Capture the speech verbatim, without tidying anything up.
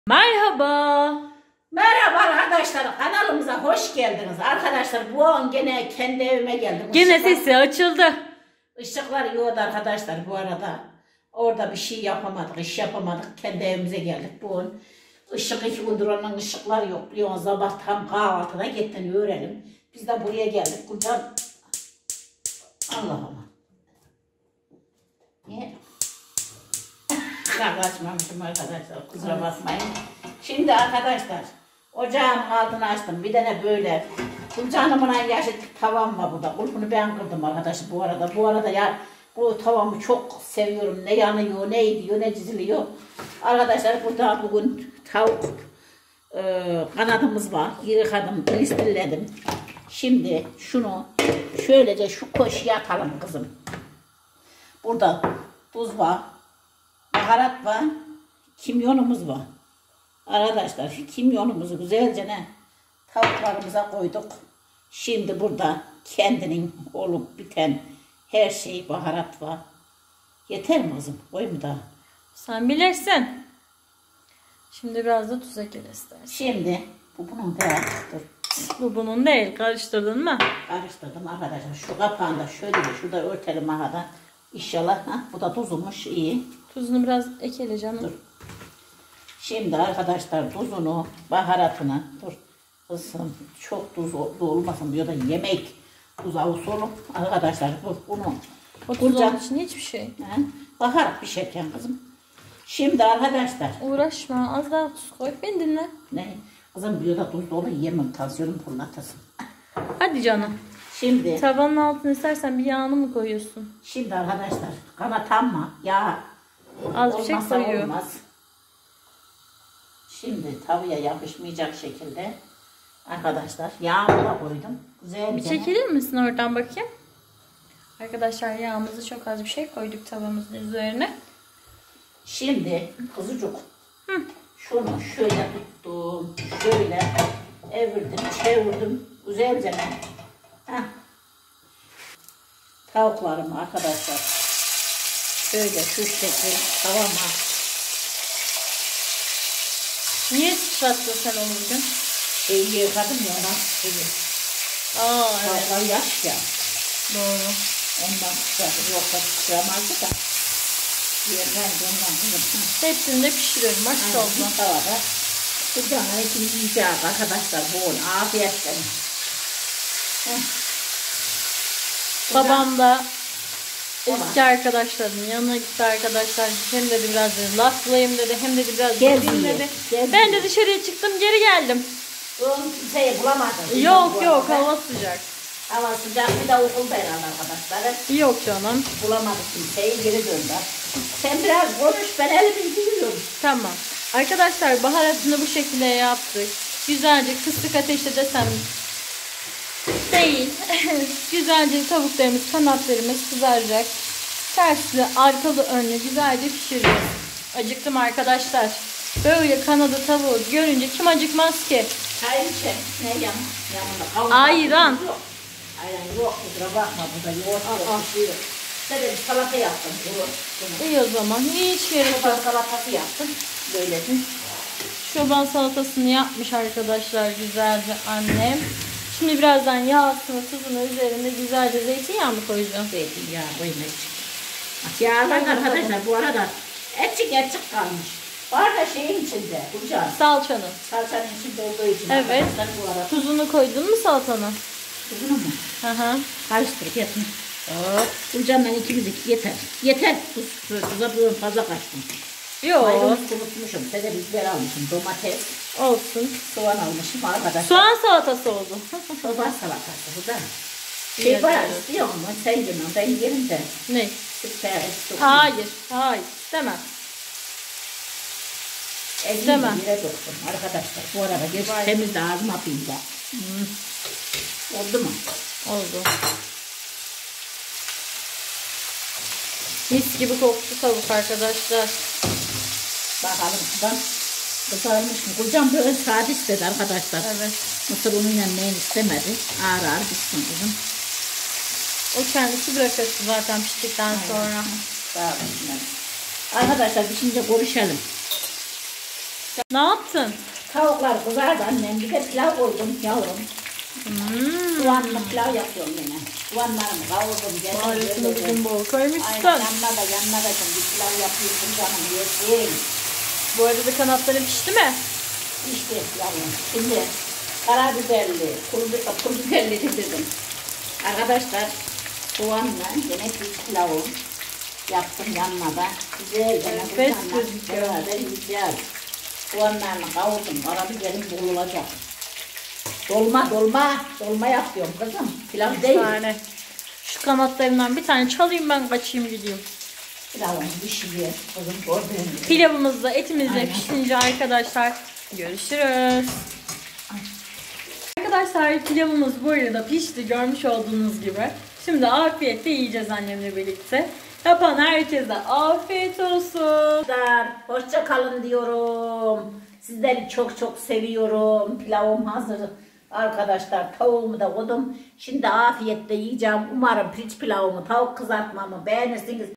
Merhaba. Merhaba arkadaşlar, kanalımıza hoş geldiniz. Arkadaşlar bu an gene kendi evime geldim. Gene Işıklar, sesi açıldı. ışıklar yoğdu arkadaşlar bu arada. Orada bir şey yapamadık, iş yapamadık. Kendi evimize geldik bu an. Işık iki gündür onun ışıklar yok. Biliyorsunuz sabah tam kahvaltıda gittin öğrenim. Biz de buraya geldik. Kucağım. Allah Allah. Niye? Açmamışım arkadaşlar, kusura bakmayın. Şimdi arkadaşlar ocağın altını açtım, bir tane böyle Gülcan'ımla yaşadık tavam var burada. Kulpunu ben kırdım arkadaşlar bu arada. Bu arada ya bu tavamı çok seviyorum. Ne yanıyor, ne ediyor, ne çiziliyor. Arkadaşlar burada bugün tavuk e, kanadımız var. Yıkadım, listeledim. Şimdi şunu şöylece şu koşuya atalım kızım. Burada tuz var. Baharat var, kimyonumuz var. Arkadaşlar kimyonumuzu güzelce ne tavuklarımıza koyduk. Şimdi burada kendinin olup biten her şey baharat var. Yeter mi kızım? Koy mu daha? Sen bilirsin. Şimdi biraz da tuz ekle istersen. Şimdi bu bunun da dur. Bu bunun değil. Karıştırdın mı? Karıştırdım arkadaşlar. Şu kapağını da şöyle bir şurada örtelim arada. İnşallah ha, bu da tuzumuş iyi. Tuzunu biraz ekle canım. Dur. Şimdi arkadaşlar tuzunu, baharatını dur kızım çok tuz olmasın diyor da yemek tuzağı usulü arkadaşlar bu bunu. O tuzun için hiçbir şey. He, baharat pişerken kızım. Şimdi arkadaşlar. Uğraşma, az daha tuz koy, beni dinle. Ne? Kızım diyor da tuz dolu yemem, tansiyonum fırlatasın. Hadi canım. Şimdi. Tavanın altına istersen bir yağını mı koyuyorsun? Şimdi arkadaşlar kanatanma yağ az bir şey koyuyor. Olmaz. Şimdi tavaya yapışmayacak şekilde arkadaşlar yağımı da koydum. Güzelce. Bir çekilir misin oradan bakayım? Arkadaşlar yağımızı çok az bir şey koyduk tavamızın üzerine. Şimdi kuzucuk. Hı. Şunu şöyle tuttum. Şöyle evirdim, çevirdim. Güzelce. Heh. Tavuklarımı arkadaşlar şöyle şu şekil tavama. Niye sıçrattın sen onu bugün? Şeyi yıkadım ya ondan sıçrıyor. Aa evet. Tavuklar yaş ya. Doğru. Ondan sıçradım. Yoksa sıçramazdı da. Yerlendi ondan kızım. Hepsini de pişiriyorum. Maşallah. Bir tavada. Sıcağına ikimiz yiyeceğiz arkadaşlar. Bol afiyetle. Babam da eski arkadaşlarının yanına gitti arkadaşlar. Hem dedi biraz dedi laflayayım dedi. Hem dedi biraz gezeyim dedi. Gel Ben de dışarıya çıktım geri geldim. Oğlum kimseyi bulamadım. Yok yok hava sıcak. Hava sıcak bir de okulda herhalde arkadaşlar. Yok canım. Bulamadık kimseyi geri döndü. Sen biraz konuş ben elimi gidiyorum. Tamam. Arkadaşlar baharatını bu şekilde yaptık. Güzelce kısık ateşte desem değil. Güzelce tavuklarımız, kanatlarımız kızaracak. Tersli, arkalı, önlü güzelce pişireceğiz. Acıktım arkadaşlar. Böyle kanadı tavuğu görünce kim acıkmaz ki? Çay içe. Ne yan? Yanında. Ayran. Yok. Ayran yok. Kusura bakma burada yoğurt yok. Bir şey yok. İşte bir salata yaptım. İyi o zaman. Hiç gerek yok. Çoban salatası yaptım. Böylece. Çoban salatasını yapmış arkadaşlar güzelce annem. Şimdi birazdan yağsını, tuzunu üzerine güzelce zeytinyağı mı koyacağım? Zeytinyağı koymak. Yağlar arkadaşlar bu arada etçik etçik kalmış. Var da şeyin içinde. Kucağı. Salçanın. Salçanın içinde olduğu için. Evet. Bu arada. Tuzunu koydun mu salatanın? Tuzunu mu? Hı hı. Karıştırıp yapın. Kucağından ikimiz iki yeter. Yeter. Tuz, tuza böyle fazla kaçtım. Yok. Maydanoz unutmuşum. Sede biber almışım. Domates. Olsun. Soğan almışım arkadaşlar. Soğan salatası oldu. Soğan salatası bu da. Şey var istiyor mu? Sen yemin. Ben yerim de. Ne? Süper. Hayır. Hayır. İstemem. İstemem. Yere doktum arkadaşlar. Bu arada geç temiz de ağzıma atayım da. Hmm. Oldu mu? Oldu. Mis gibi koktu tavuk arkadaşlar. Bakalım şuradan kızarmış mı? Kocam böyle sade istedi arkadaşlar. Evet. Mısır unuyla neyin istemedi. Ağır ağır bitsin kızım. O kendisi bırakır zaten piştikten sonra. Sağ olun. Arkadaşlar bir şimdi konuşalım. Ne yaptın? Tavuklar kızardı annem. Bir de pilav koydum yavrum. Hmm. Soğanlı pilav yapıyorum yine. Soğanlarımı kavurdum. Baharatını bugün bol koymuşsun. Aynen yanına da yanına da şimdi bir pilav yapıyorum canım yesin. Bu arada kanatların pişti mi? İşte yavrum. Şimdi karabiberli, pul, pul biberli dedim. Arkadaşlar soğanla yine bir pilavım yaptım yanına da. Güzel. Enfes gözüküyor. Beraber yiyeceğiz. Soğanlarını kavurdum. Karabiberim bol olacak. Dolma dolma. Dolma yapıyorum kızım. Pilav Bir değil. tane. Şu kanatlarından bir tane çalayım ben kaçayım gideyim. Pilavım pişiyor. Kızım gördüğün gibi. Pilavımız da etimiz de Aynen. pişince arkadaşlar görüşürüz. Arkadaşlar pilavımız bu arada pişti görmüş olduğunuz gibi. Şimdi afiyetle yiyeceğiz annemle birlikte. Yapan herkese afiyet olsun. Hoşça kalın diyorum. Sizleri çok çok seviyorum. Pilavım hazır. Arkadaşlar tavuğumu da koydum. Şimdi afiyetle yiyeceğim. Umarım pirinç pilavımı, tavuk kızartmamı beğenirsiniz.